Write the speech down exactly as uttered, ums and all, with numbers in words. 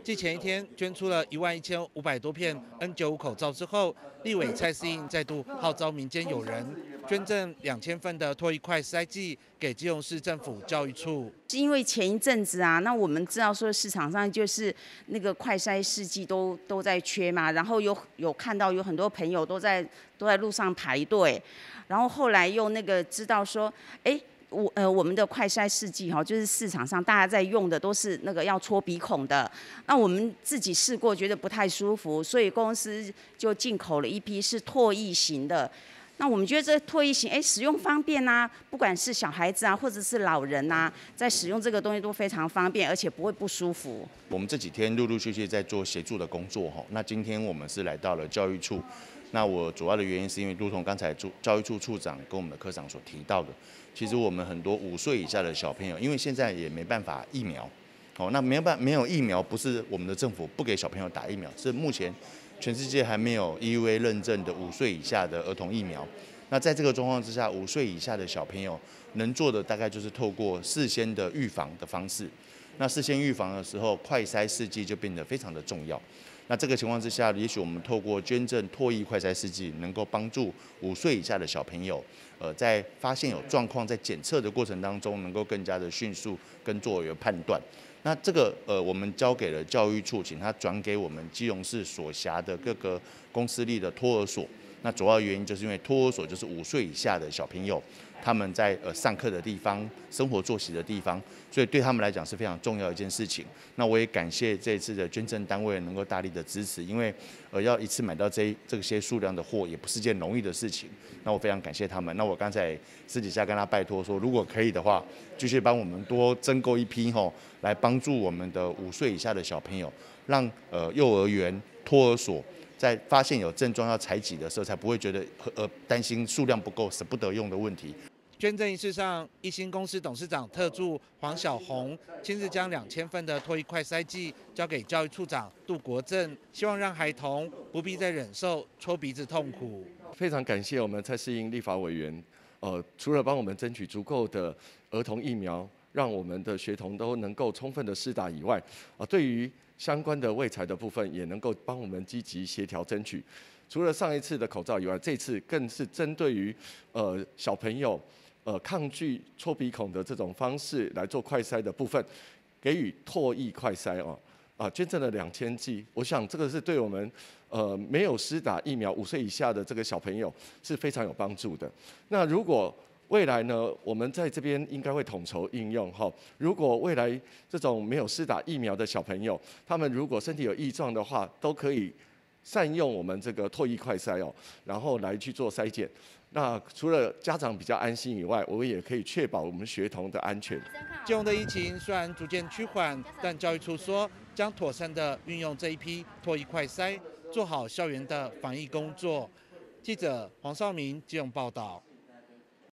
继前一天捐出了一万一千五百多片 N 九十五 口罩之后，立委蔡适应再度号召民间友人捐赠两千份的唾液快筛剂给基隆市政府教育处。 因为前一阵子啊，那我们知道说市场上就是那个快筛试剂都都在缺嘛，然后有有看到有很多朋友都在都在路上排队，然后后来又那个知道说，哎。我呃我们的快筛试剂哈，就是市场上大家在用的都是那个要戳鼻孔的，那我们自己试过觉得不太舒服，所以公司就进口了一批是唾液型的。那我们觉得这唾液型，哎，使用方便啊，不管是小孩子啊，或者是老人啊，在使用这个东西都非常方便，而且不会不舒服。 我们这几天陆陆续续在做协助的工作哈，那今天我们是来到了教育处。那我主要的原因是因为，如同刚才教育处处长跟我们的科长所提到的，其实我们很多五岁以下的小朋友，因为现在也没办法疫苗，哦，那没有办没有疫苗，不是我们的政府不给小朋友打疫苗，是目前全世界还没有 E U A 认证的五岁以下的儿童疫苗。那在这个状况之下，五岁以下的小朋友能做的大概就是透过事先的预防的方式。那事先预防的时候，快筛试剂就变得非常的重要。那这个情况之下，也许我们透过捐赠唾液快筛试剂，能够帮助五岁以下的小朋友，呃，在发现有状况，在检测的过程当中，能够更加的迅速跟做一个判断。那这个呃，我们交给了教育处，请他转给我们基隆市所辖的各个公司立的托儿所。那主要原因就是因为托儿所就是五岁以下的小朋友，他们在呃上课的地方、生活作息的地方，所以对他们来讲是非常重要的一件事情。那我也感谢这一次的捐赠单位能够大力的支持，因为呃要一次买到这这些数量的货也不是件容易的事情。那我非常感谢他们。那我刚才私底下跟他拜托说，如果可以的话，继续帮我们多增购一批吼，来帮助我们的五岁以下的小朋友，让呃幼儿园、托儿所。在发现有症状要采集的时候，才不会觉得呃担心数量不够、舍不得用的问题。 捐赠仪式上，一星公司董事长特助黄小红亲自将两千份的唾液快筛剂交给教育处长杜国正，希望让孩童不必再忍受戳鼻子痛苦。 非常感谢我们蔡适应立法委员，呃，除了帮我们争取足够的儿童疫苗，让我们的学童都能够充分的施打以外，啊、呃，对于相关的卫材的部分也能够帮我们积极协调争取。除了上一次的口罩以外，这次更是针对于呃小朋友呃抗拒戳鼻孔的这种方式来做快筛的部分，给予唾液快筛哦啊，捐赠了两千剂。我想这个是对我们呃没有施打疫苗五岁以下的这个小朋友是非常有帮助的。那如果未来呢，我们在这边应该会统筹应用哈。如果未来这种没有施打疫苗的小朋友，他们如果身体有异状的话，都可以善用我们这个唾液快筛哦，然后来去做筛检。那除了家长比较安心以外，我们也可以确保我们学童的安全。 基隆的疫情虽然逐渐趋缓，但教育处说将妥善的运用这一批唾液快筛，做好校园的防疫工作。记者黄少明基隆报道。